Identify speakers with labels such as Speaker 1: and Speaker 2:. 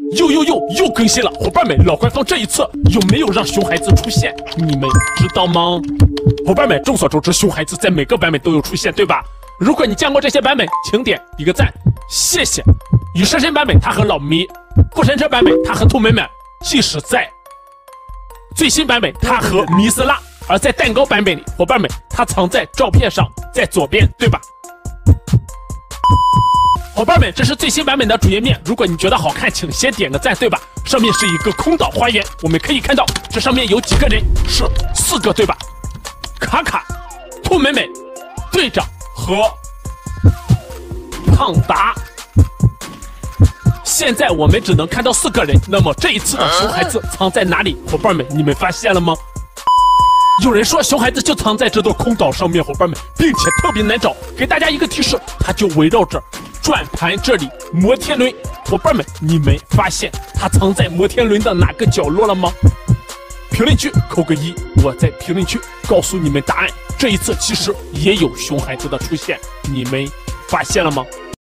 Speaker 1: 又更新了，伙伴们，老官方这一次有没有让熊孩子出现？你们知道吗？伙伴们，众所周知，熊孩子在每个版本都有出现，对吧？如果你见过这些版本，请点一个赞，谢谢。与神神版本他和老咪，不神车版本他和兔美美，即使在最新版本他和米斯拉，而在蛋糕版本里，伙伴们他藏在照片上，在左边，对吧？伙伴们，这是最新版本的主页面，如果你觉得好看，请先点个赞，对吧？上面是一个空岛花园，我们可以看到这上面有几个人，是4个，对吧？卡卡、兔美美、队长和胖达。现在我们只能看到4个人，那么这一次的熊孩子藏在哪里？伙伴们，你们发现了吗？有人说熊孩子就藏在这座空岛上面，伙伴们，并且特别难找。给大家一个提示，它就围绕着转盘这里摩天轮。伙伴们，你们发现它藏在摩天轮的哪个角落了吗？评论区扣个1，我在评论区告诉你们答案。这一次其实也有熊孩子的出现，你们发现了吗？